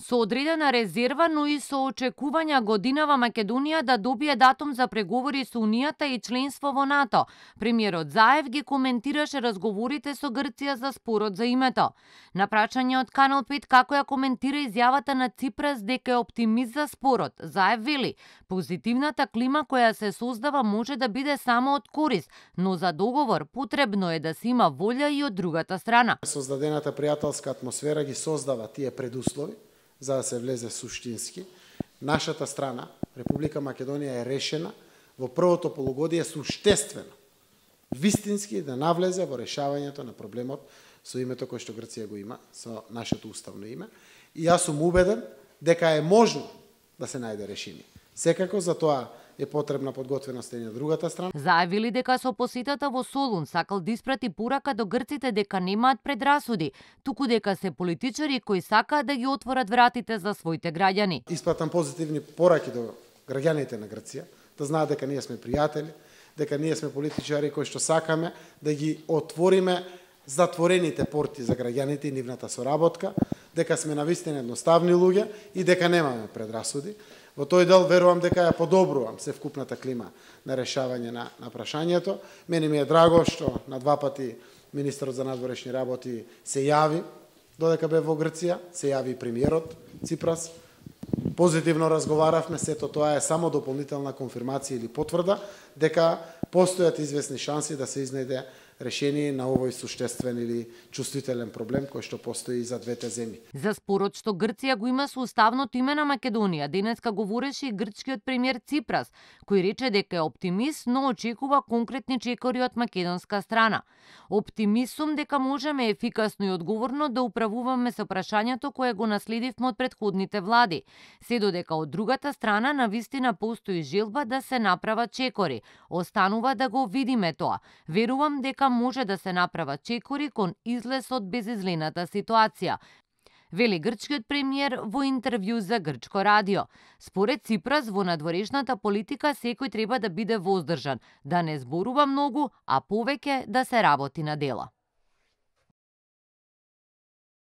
Со одредена резерва, но и со очекувања годинава Македонија да добие датум за преговори со Унијата и членство во НАТО. Премиерот Заев ги коментираше разговорите со Грција за спорот за името. На прашање од Канал 5 како ја коментира изјавата на Ципрас дека е оптимист за спорот, Заев вели: позитивната клима која се создава може да биде само од корист, но за договор потребно е да се има волја и од другата страна. Создадената пријателска атмосфера ги создава тие предуслови за да се влезе суштински. Нашата страна, Република Македонија, е решена во првото полугодие суштествено, вистински да навлезе во решавањето на проблемот со името кој што Грција го има, со нашето уставно име. И јас сум убеден дека е можно да се најде решение. Секако за тоа е потребна подготвеност и на другата страна. Заявили дека со посетата во Солун сакал да испрати порака до грците дека немаат предрасуди, туку дека се политичари кои сакаат да ги отворат вратите за своите граѓани. Испратам позитивни пораки до граѓаните на Грција, да знаат дека ние сме пријатели, дека ние сме политичари кои што сакаме да ги отвориме затворените порти за граѓаните и нивната соработка, дека сме навистина едноставни луѓе и дека немаме предрасуди. Во тој дел верувам дека ја подобрувам севкупната клима на решавање на прашањето. Мене ми е драго што на два пати министерот за надворешни работи се јави додека бе во Грција, се јави и премиерот Ципрас. Позитивно разговаравме, сето тоа е само дополнителна конфирмација или потврда дека постојат известни шанси да се изнајде решение на овој суштествен или чувствителен проблем кој што постои и за двете земји. За спорот што Грција го има со уставното име на Македонија, денеска говореше и грчкиот премиер Ципрас, кој рече дека е оптимист, но очекува конкретни чекори од македонска страна. Оптимист сум дека можеме ефикасно и одговорно да управуваме со прашањето кое го наследивме од претходните влади, се додека од другата страна навистина постои желба да се направат чекори. Останува да го видиме тоа. Верувам дека може да се направат чекори кон излез од безизлената ситуација, вели грчкиот премиер во интервју за Грчко радио. Според Ципрас, во надворешната политика секој треба да биде воздржан, да не зборува многу, а повеќе да се работи на дело.